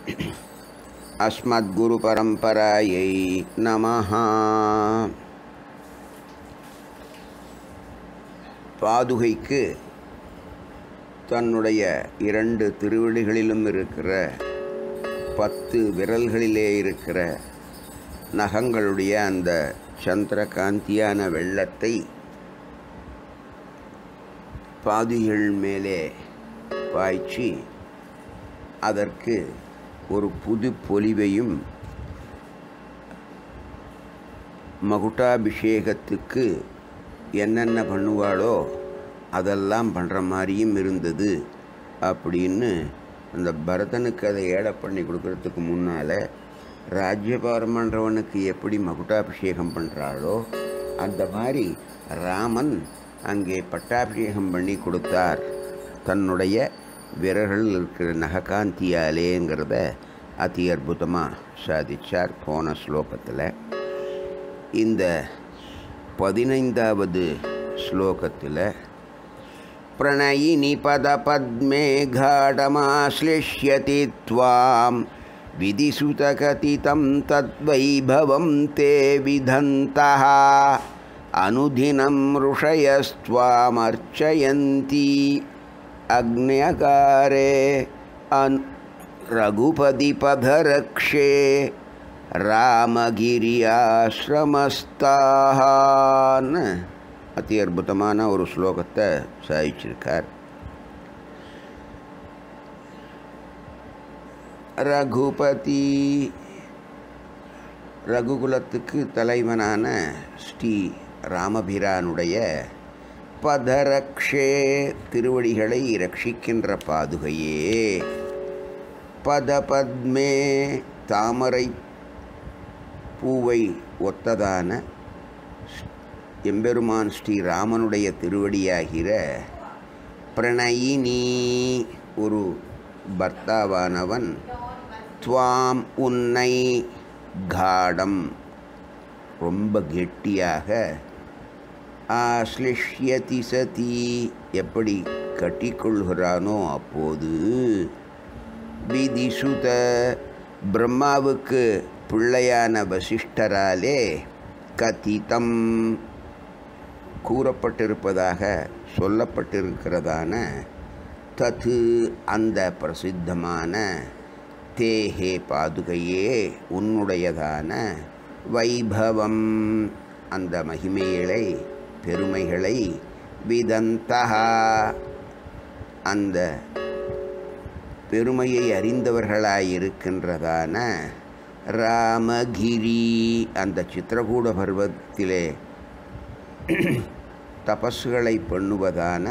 अस्मद्गुरुपरम्परायै नमः. பாதுகைக்கு தன்னுடைய 2 திருவடிகளிலும் இருக்கிற 10 விரல்களிலே இருக்கிற நகங்களுடைய அந்த சந்திரகாந்தியான வெள்ளத்தை பாதுகைகள் மேலே பாய்ச்சி அதற்கு ஒரு புது பொலிவையும் மகுடாபிஷேகத்துக்கு என்னென்ன பண்ணுவாளோ அதெல்லாம் பண்ணுற மாதிரியும் இருந்தது அப்படின்னு அந்த பரதனுக்கு அதை ஏடை பண்ணி கொடுக்கறதுக்கு முன்னால் ராஜ்யபாரமன்றவனுக்கு எப்படி மகுடாபிஷேகம் பண்ணுறாளோ அந்த மாதிரி ராமன் அங்கே பட்டாபிஷேகம் பண்ணி கொடுத்தார் தன்னுடைய விரல்கள் இருக்கிற நககாந்தியாலேங்கிறத அதி அற்புதமாக சாதிச்சார் போன ஸ்லோகத்தில். இந்த 15வது ஸ்லோகத்தில் பிரணயினி பத பத்மே காடமாஸ்லிஷ்யதி த்வாம் விதிசுதகதிதம் தத்வைபவம் தே விதந்தஹ அனுதினம் ருஷயஸ்த்வாமர்ச்சயந்தி அக்ஞகாரே ரகுபதி பதரக்ஷே ராமகிரி ஆஸ்ரமஸ்தான்னு அதி அற்புதமான ஒரு ஸ்லோகத்தை சாதிச்சிருக்கார். ரகுபதி ரகுகுலத்துக்கு தலைவனான ஸ்ரீ ராமபிரானுடைய பதரக்ஷே திருவடிகளை ரட்சிக்கின்ற பாதுகையே, பதபத்மே தாமரை பூவை ஒத்ததான எம்பெருமான் ஸ்ரீராமனுடைய திருவடியாகிற பிரணயினி ஒரு பர்த்தாவானவன் துவாம் உன்னை காடம் ரொம்ப கெட்டியாக ஆஸ்லிஷ்யதி சதி எப்படி கட்டிக்கொள்கிறானோ அப்போது விதிசுத பிரம்மாவுக்கு பிள்ளையான வசிஷ்டராலே கதிதம் கூறப்பட்டிருப்பதாக சொல்லப்பட்டிருக்கிறதான தது அந்த பிரசித்தமான தேஹே பாதுகையே உன்னுடையதான வைபவம் அந்த மகிமைகளை பெருமைகளை விதந்தஹா அந்த பெருமையை அறிந்தவர்களாயிருக்கின்றதான ராமகிரி அந்த சித்திரகூட பர்வத்திலே தபஸ்களை பண்ணுவதான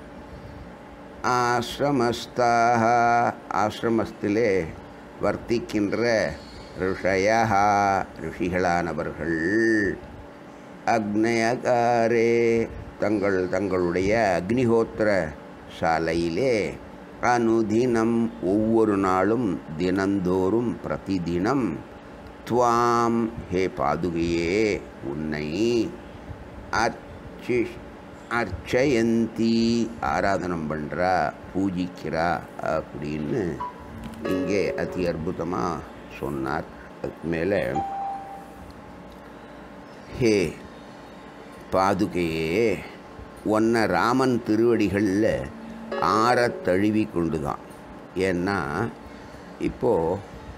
ஆசிரமஸ்தாக ஆசிரமத்திலே வர்த்திக்கின்ற ரிஷயா ரிஷிகளானவர்கள் அக்னயகாரே தங்களுடைய அக்னிஹோத்திர சாலையிலே அனுதினம் ஒவ்வொரு நாளும் தினந்தோறும் பிரதிதினம் துவாம் ஹே பாதுகையே உன்னை அர்ச்சயந்தி ஆராதனம் பண்ணுறா பூஜிக்கிறா அப்படின்னு இங்கே அதி அற்புதமாக சொன்னார். அதுக்கு மேலே ஹே பாதுகையே ஒன்றை ராமன் திருவடிகளில் தழுவி கொண்டு தான். ஏன்னா இப்போது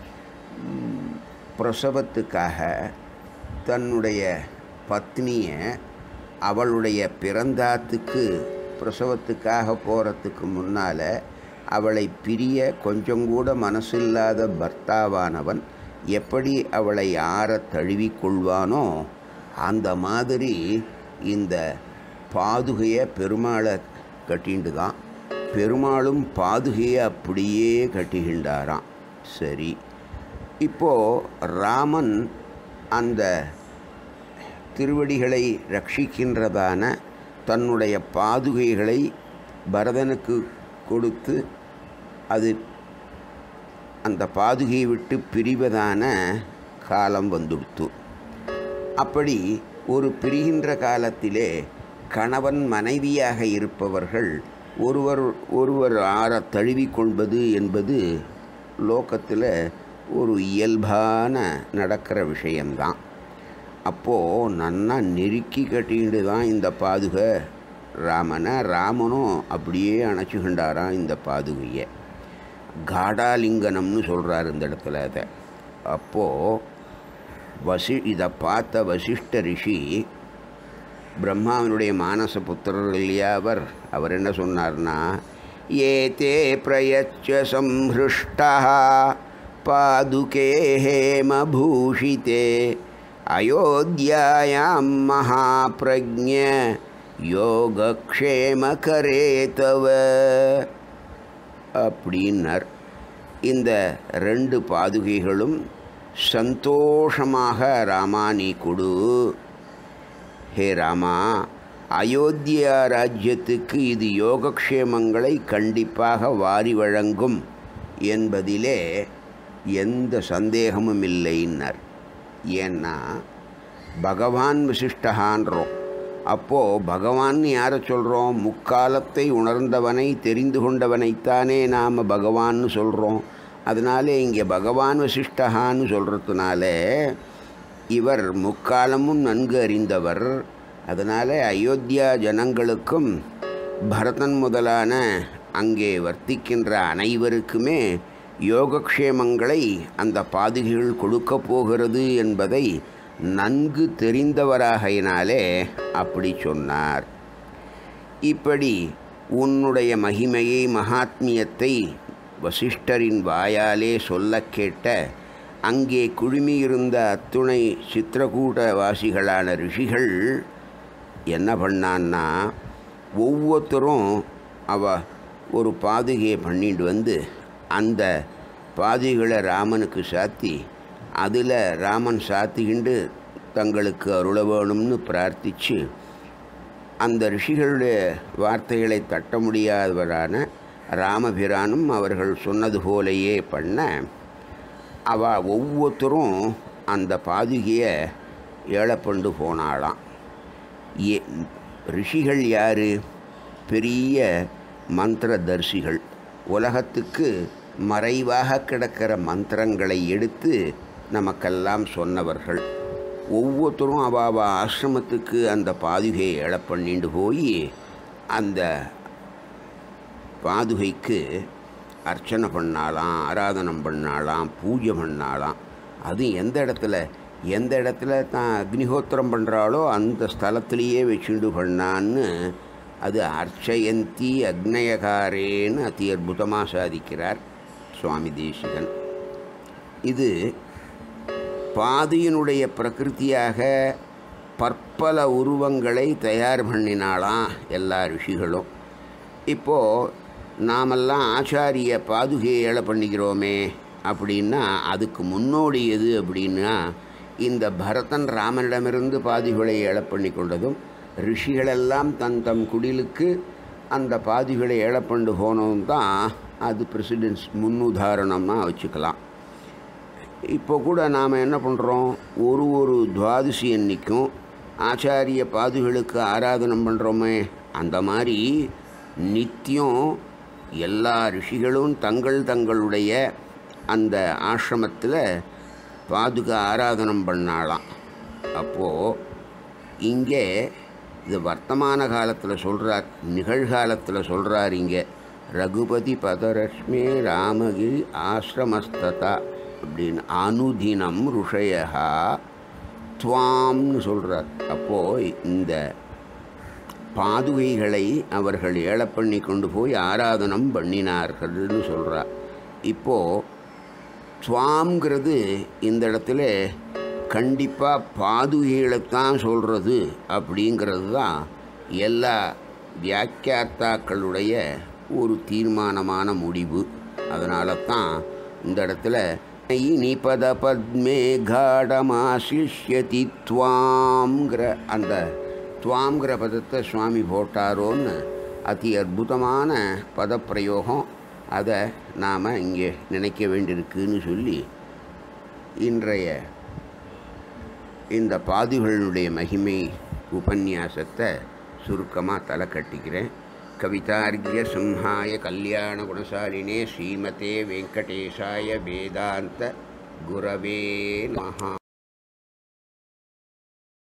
பிரசவத்துக்காக தன்னுடைய பத்னியை அவளுடைய பிறந்தாத்துக்கு பிரசவத்துக்காக போகிறதுக்கு முன்னால் அவளை பிரிய கொஞ்சம் கூட மனசில்லாத பர்த்தாவானவன் எப்படி அவளை தழுவி கொள்வானோ அந்த மாதிரி இந்த பாதுகையை பெருமாளை கட்டிண்டு தான் பெருமாளும் பாதுகையை அப்படியே கட்டுகின்றாராம். சரி, இப்போது ராமன் அந்த திருவடிகளை ரட்சிக்கின்றதான தன்னுடைய பாதுகைகளை பரதனுக்கு கொடுத்து அது அந்த பாதுகையை விட்டு பிரிவதான காலம் வந்துடுத்து. அப்படி ஒரு பிரிகின்ற காலத்திலே கணவன் மனைவியாக இருப்பவர்கள் ஒருவர் தழுவிக்கொள்வது என்பது லோகத்தில் ஒரு இயல்பான நடக்கிற விஷயந்தான். அப்போது நன்னா நெருக்கி கட்டிக்கிட்டு தான் இந்த பாதுகை ராமனும் அப்படியே அணைச்சிக்கின்றாராம் இந்த பாதுகையை. காடாலிங்கனம்னு சொல்கிறார் இந்த இடத்துல அதை. அப்போது இதை பார்த்த வசிஷ்ட ரிஷி, பிரம்மாவினுடைய மானச புத்திரர் இல்லையா அவர் என்ன சொன்னார்னா, ஏதே பிரயச்ச சம்ஹிருஷ்டா பாதுகே ஹேமபூஷிதே அயோத்தியாயாம் மகாப்ரஜ்ஞ யோகக்ஷேமகரே தவ அப்படின்னார். இந்த 2 பாதுகைகளும் சந்தோஷமாக ராமா நீ கொடு. ஹே ராமா, அயோத்தியா ராஜ்யத்துக்கு இது யோகக்ஷேமங்களை கண்டிப்பாக வாரி வழங்கும் என்பதிலே எந்த சந்தேகமும் இல்லைன்னார். ஏன்னா பகவான் வசிஷ்டகான்றோம். அப்போது பகவான் யாரை சொல்கிறோம்? முக்காலத்தை உணர்ந்தவனை தெரிந்து கொண்டவனைத்தானே நாம் பகவான்னு சொல்கிறோம். அதனாலே இங்கே பகவான் வசிஷ்டகான்னு சொல்கிறதுனால இவர் முக்காலமும் நன்கு அறிந்தவர். அதனால் அயோத்தியா ஜனங்களுக்கும் பரதன் முதலான அங்கே வர்த்திக்கின்ற அனைவருக்குமே யோகக்ஷேமங்களை அந்த பாதுகைகள் கொடுக்கப் போகிறது என்பதை நன்கு தெரிந்தவராகையினாலே அப்படி சொன்னார். இப்படி உன்னுடைய மகிமையை மகாத்மியத்தை வசிஷ்டரின் வாயாலே சொல்ல கேட்ட அங்கே குழுமியிருந்த அத்துணை சித்திரகூட வாசிகளான ரிஷிகள் என்ன பண்ணான்னா, ஒவ்வொருத்தரும் ஒரு பாதுகையை பண்ணிட்டு வந்து அந்த பாதுகைகளை ராமனுக்கு சாத்தி அதில் ராமன் சாத்திக்கிண்டு தங்களுக்கு அருள வேணும்னு பிரார்த்தித்து அந்த ரிஷிகளுடைய வார்த்தைகளை தட்ட முடியாதவரான ராமபிரானும் அவர்கள் சொன்னது போலேயே பண்ண ஒவ்வொருத்தரும் அந்த பாதுகையை ஏழப்பண்டு போனாளாம். ரிஷிகள் யார்? பெரிய மந்திரதர்சிகள். உலகத்துக்கு மறைவாக கிடக்கிற மந்திரங்களை எடுத்து நமக்கெல்லாம் சொன்னவர்கள். ஒவ்வொருத்தரும் ஆசிரமத்துக்கு அந்த பாதுகையை ஏழப்பண்ணிண்டு போய் அந்த பாதுகைக்கு அர்ச்சனை பண்ணாலாம், ஆராதனம் பண்ணாலாம், பூஜை பண்ணாலாம். அது எந்த இடத்துல தான் அக்னிஹோத்திரம் பண்ணுறாளோ அந்த ஸ்தலத்திலேயே வச்சுண்டு பண்ணான்னு அது அர்ச்சயந்தி அக்னயகாரேன்னு அதி அற்புதமாக சாதிக்கிறார் சுவாமி தேசிகன். இது பாதியினுடைய பிரகிருத்தியாக பற்பல உருவங்களை தயார் பண்ணினாலாம் எல்லா ரிஷிகளும். இப்போது நாமெல்லாம் ஆச்சாரிய பாதுகையை ஏழை பண்ணிக்கிறோமே அப்படின்னா அதுக்கு முன்னோடி எது அப்படின்னா, இந்த பரதன் ராமனிடமிருந்து பாதுகளை ஏழை பண்ணி கொண்டதும் ரிஷிகளெல்லாம் தம் குடிலுக்கு அந்த பாதுகளை ஏழை பண்ணு போனதும் தான் அது பிரசிடென்ஸ் முன்னுதாரணமாக வச்சுக்கலாம். இப்போ கூட நாம் என்ன பண்ணுறோம், ஒரு துவாதசி அன்னைக்கும் ஆச்சாரிய பாதுகளுக்கு ஆராதனம் பண்ணுறோமே, அந்த மாதிரி நித்தியம் எல்லா ரிஷிகளும் தங்களுடைய அந்த ஆசிரமத்தில் பாதுகா ஆராதனம் பண்ணாலாம். அப்போது இங்கே இது வர்த்தமான காலத்தில் சொல்கிறார், நிகழ்காலத்தில் சொல்கிறார். இங்கே ரகுபதி பதரஷ்மே ராமகிரி ஆசிரமஸ்ததா அப்படின்னு அனுதினம் ருஷயா துவாம்னு சொல்கிறார். அப்போது இந்த பாதுகைகளை அவர்கள் ஏழை பண்ணி கொண்டு போய் ஆராதனம் பண்ணினார்கள்னு சொல்கிறார். இப்போது துவாம்ங்கிறது இந்த இடத்துல கண்டிப்பாக பாதுகைகளைத்தான் சொல்கிறது அப்படிங்கிறது தான் எல்லா வியாக்கியார்த்தாக்களுடைய ஒரு தீர்மானமான முடிவு. அதனால தான் இந்த இடத்துல நிபத பத்மே காடமாசிஷ்யதி துவாம்ங்கிற அந்த துவாம்ங்கிற பதத்தை சுவாமி போட்டாரோன்னு அதி அற்புதமான பதப்பிரயோகம். அதை நாம் இங்கே நினைக்க வேண்டியிருக்குன்னு சொல்லி இன்றைய இந்த பாதுகளுடைய மகிமை உபன்யாசத்தை சுருக்கமாக தலை கட்டிக்கிறேன். कवितार्घ्यसिंहाय कल्याणगुणशालिने श्रीमते वेङ्कटेशाय वेदान्त गुरवे नमः।